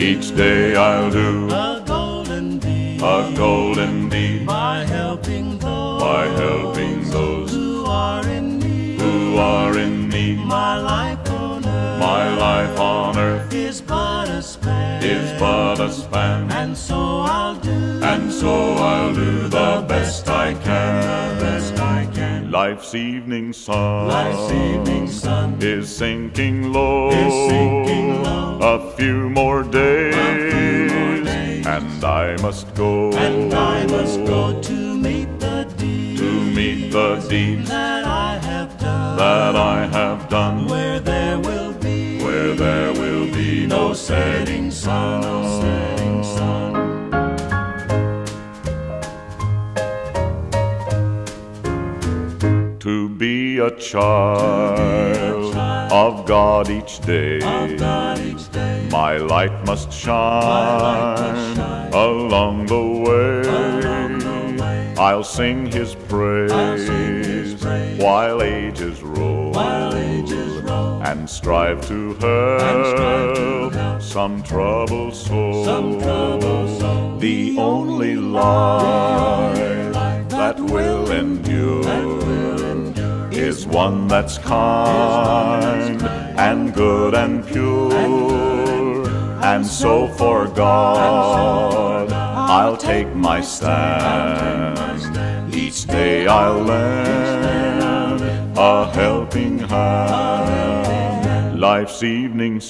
Each day I'll do a golden deed, a golden deed by helping those who are in need. My life on earth is but a span, and so I'll do the best I can. Life's evening sun is sinking low. A few more days, and I must go to meet the deeds that I have done, where there will be no setting sun. To be a child of God each day, my light must shine along the way. I'll sing His praise while ages roll, and strive to help some troubled soul. The only life that will endure is one that's kind and good and pure. And so for God I'll take my stand. Each day I'll lend a helping hand. Life's evening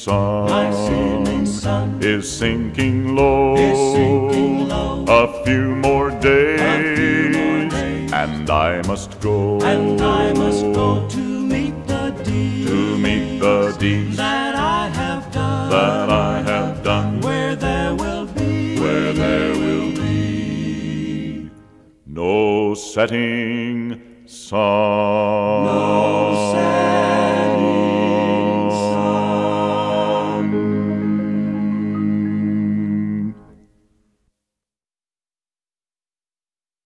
sun is sinking low. A few more days, and I must go to meet the deeds that I have done, where there will be no setting sun.